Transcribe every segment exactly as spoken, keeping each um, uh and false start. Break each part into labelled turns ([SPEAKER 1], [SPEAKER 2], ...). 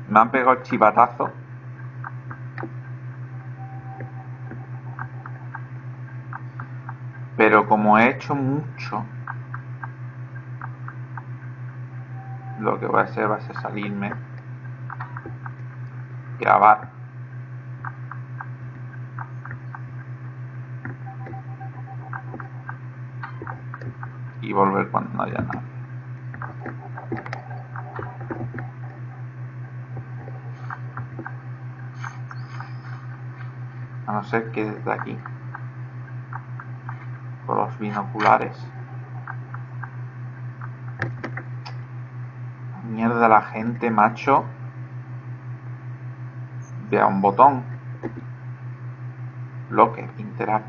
[SPEAKER 1] Me han pegado el chivatazo. Pero como he hecho mucho, lo que voy a hacer va a ser salirme, grabar y volver cuando no haya nada. A no ser que desde aquí, con los binoculares. Mierda, la gente, macho. Vea un botón. Locker, interact.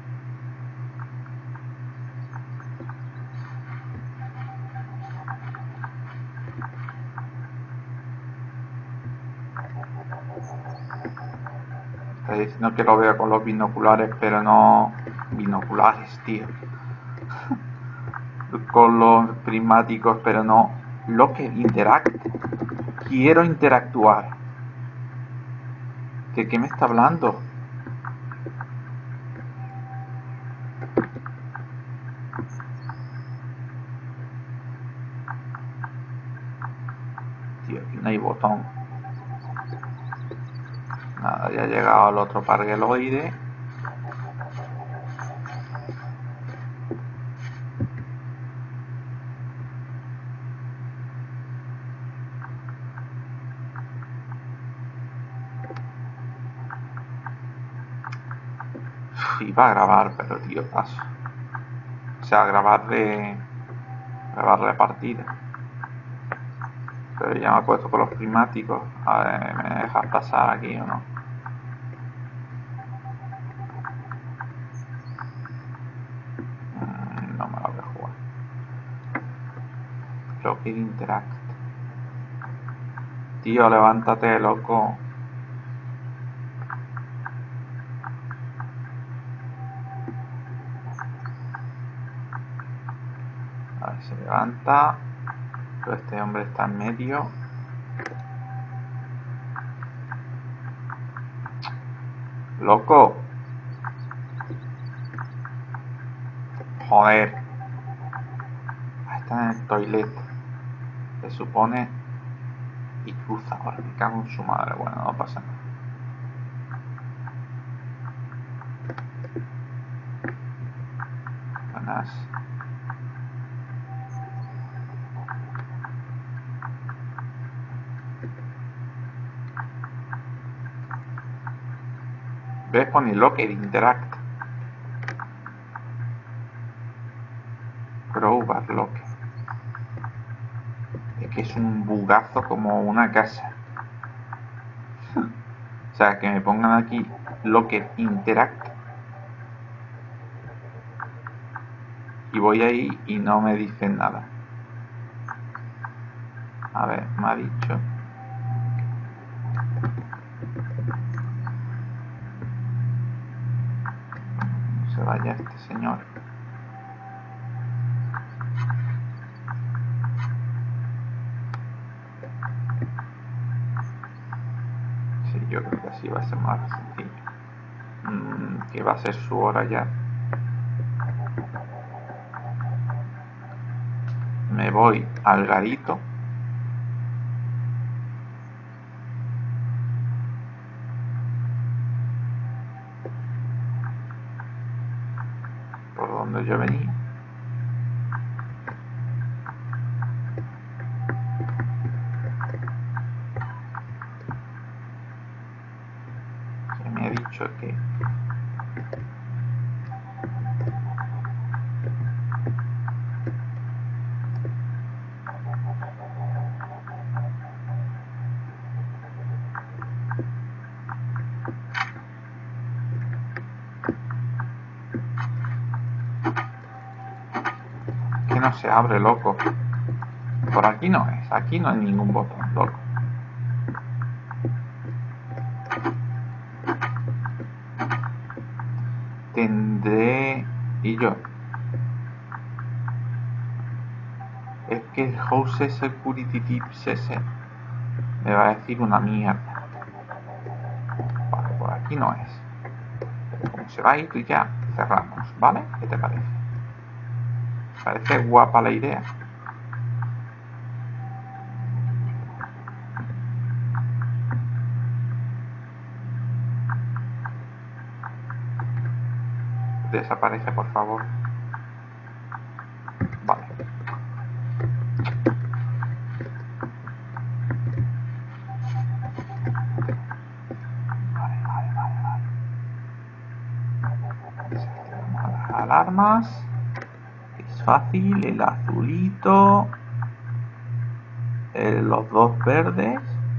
[SPEAKER 1] Está diciendo que lo veo con los binoculares, pero no... Binoculares, tío. Con los prismáticos, pero no... Locker, interact. Quiero interactuar. ¿De qué me está hablando? Tío, aquí no hay botón. Nada, ya ha llegado al otro pargueloide. Iba a grabar, pero tío, paso. O sea, grabar de... Grabar la partida. Pero ya me he puesto con los prismáticos. A ver, ¿me dejas pasar aquí o no? Mm, no me lo voy a jugar. Locker interact. Tío, levántate, loco. A ver, se levanta. Pero este hombre está en medio. Loco. Joder. Está en el toilet. Se supone. Y cruza. Ahora me cago en su madre. Bueno, no pasa nada. Buenas. ¿Ves? Pone Locker interact. Crowbar Locker. Es que es un bugazo como una casa. O sea, que me pongan aquí Locker interact. Y voy ahí y no me dicen nada. A ver, me ha dicho. No se vaya este señor. Sí, yo creo que así va a ser más sencillo. Mm, que va a ser su hora ya. Me voy al garito. Por donde yo venía. Que me ha dicho que... Que no se abre, loco. Por aquí no es. Aquí no hay ningún botón, loco. Tendré... Y yo... Es que el House Security Tips ese... Me va a decir una mierda. Vale, por aquí no es. Pero como se va a ir ya, cerramos, ¿vale? ¿Qué te parece? ¿Parece guapa la idea? Desaparece, por favor. Vale. Vale, vale, vale, vale. Seleccionamos las alarmas. Es fácil, el azulito. Eh, los dos verdes.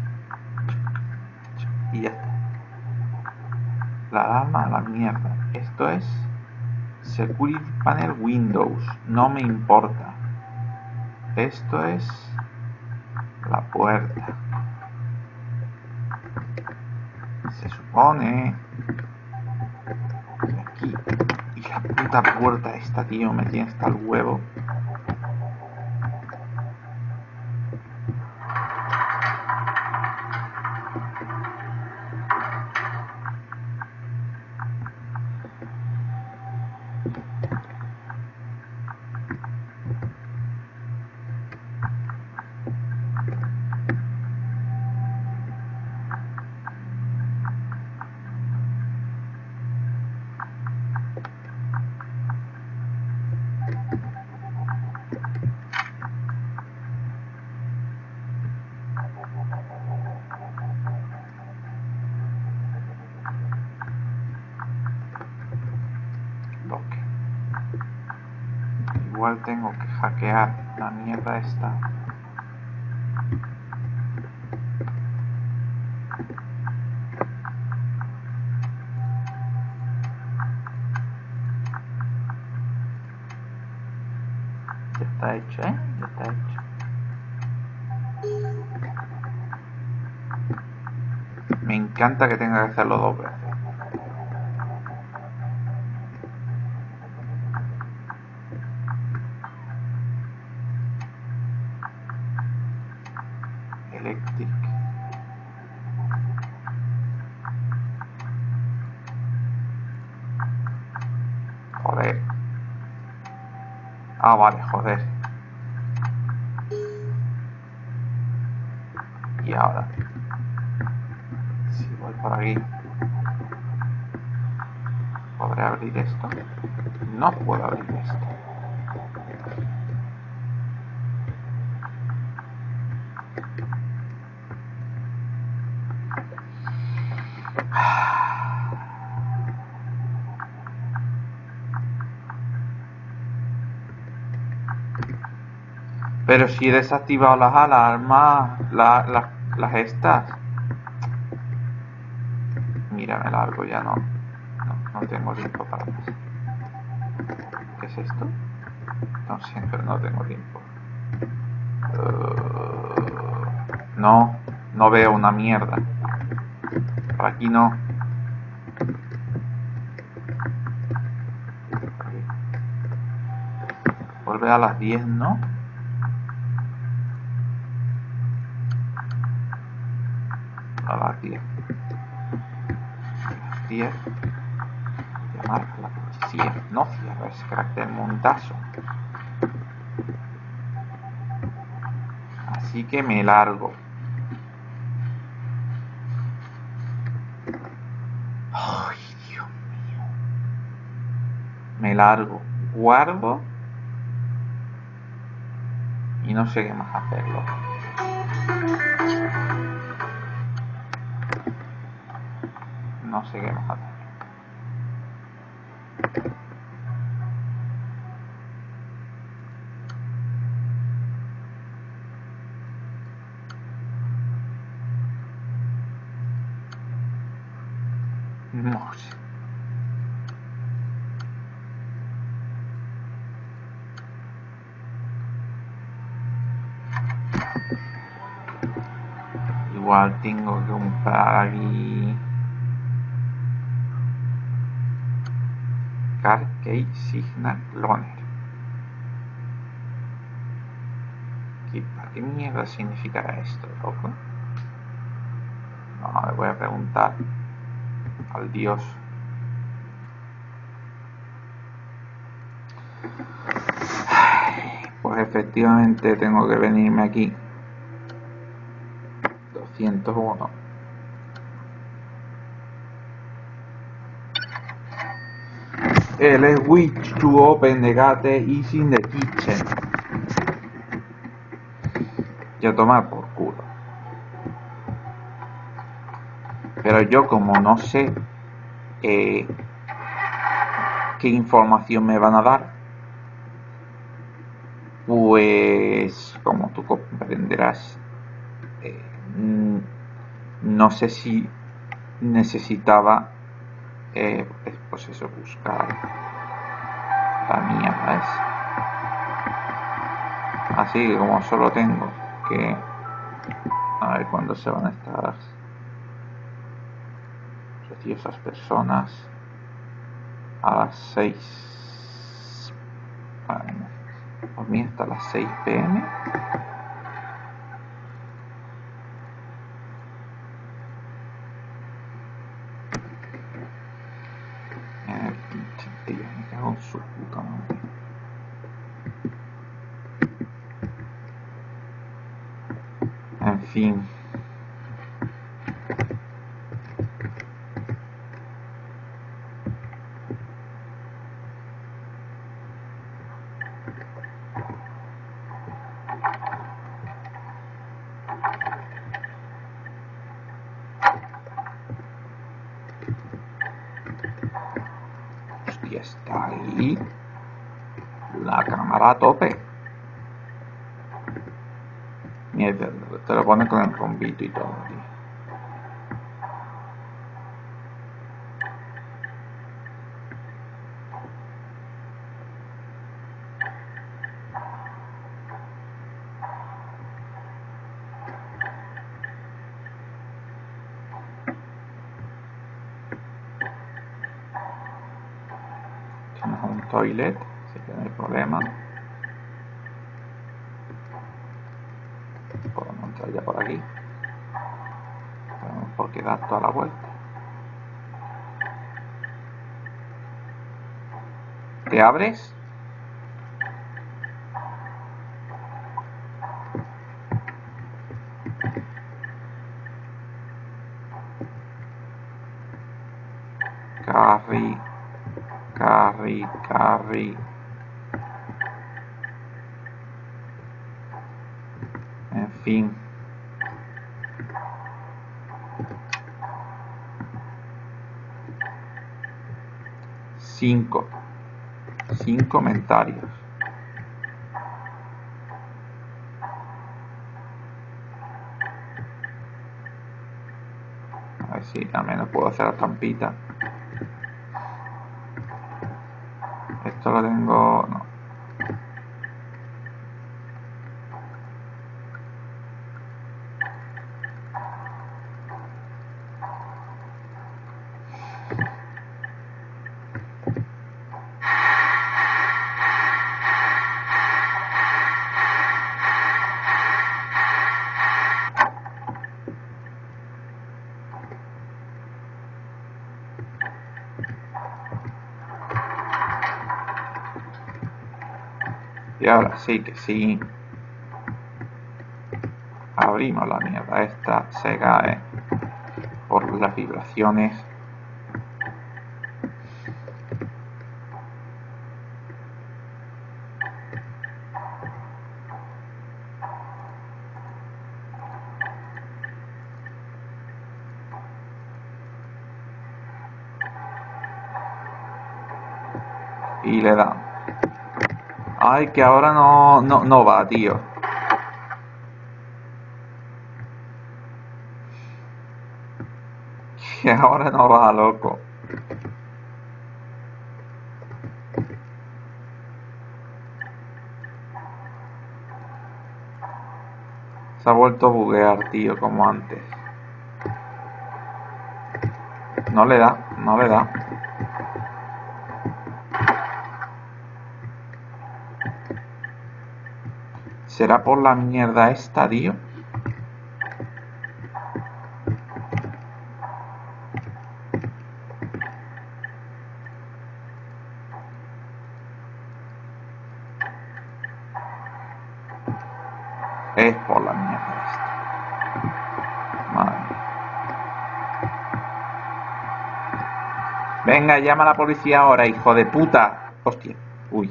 [SPEAKER 1] Y ya está. La alarma a la mierda. Esto es Security Panel Windows. No me importa. Esto es la puerta. Se supone que aquí. Y la puta puerta esta, tío, me tiene hasta el huevo. Bloque. Igual tengo que hackear la mierda esta. Ya está hecho, ¿eh? Ya está hecho. Me encanta que tenga que hacerlo dos veces. Electric. Joder. Ah, vale, joder. Y ahora, si voy por aquí, ¿podré abrir esto? No puedo abrir esto. Pero si he desactivado las alarmas, la, la, las estas. Mira, me largo, ya no. No, no tengo tiempo para más. ¿Qué es esto? No sé, pero no tengo tiempo. Uh, no, no veo una mierda. Por aquí no. Vuelve a las diez, ¿no? A las diez. A las diez. Llamar a la policía. No cierres, carácter montazo. Así que me largo. Ay, Dios mío. Me largo. Guardo. Y no sé qué más hacerlo. No sé qué más hacer. No sé. Igual tengo que comprar aquí Car Key Signal Loaner. ¿Qué, ¿Qué mierda significará esto, loco? A ver, voy a preguntar al dios. Pues efectivamente tengo que venirme aquí. doscientos uno. El switch to open the gate is in the kitchen. Ya tomar por culo. Pero yo como no sé eh, qué información me van a dar, pues como tú comprenderás, eh, no sé si necesitaba eh, pues eso, buscar la mierda esa. Así que como solo tengo que a ver cuándo se van estas preciosas personas, a las seis, por mí hasta las seis pm. Eh, pinche tío, me cago en su puta madre. En fin. Hostia, está ahí la cámara a tope. Mierda, te lo pone con el rombito y todo, tío. Tenemos un toilet, así que no hay problema. Podemos entrar ya por aquí. Tenemos por qué dar toda la vuelta. ¿Te abres? Carry, carry, carry. En fin. Cinco. Cinco comentarios. A ver si al menos puedo hacer la trampita. Esto lo tengo... no. Y ahora sí que sí. Abrimos la mierda esta, se cae por las vibraciones. Y le dan. Ay, que ahora no, no, no va, tío. Que ahora no va, loco. Se ha vuelto a buguear, tío, como antes. No le da, no le da. ¿Será por la mierda esta, tío? Es por la mierda esta. Madre mía. Venga, llama a la policía ahora, hijo de puta. Hostia. Uy.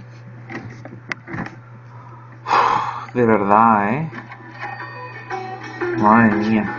[SPEAKER 1] Uf, de verdad, ¿eh? Madre mía.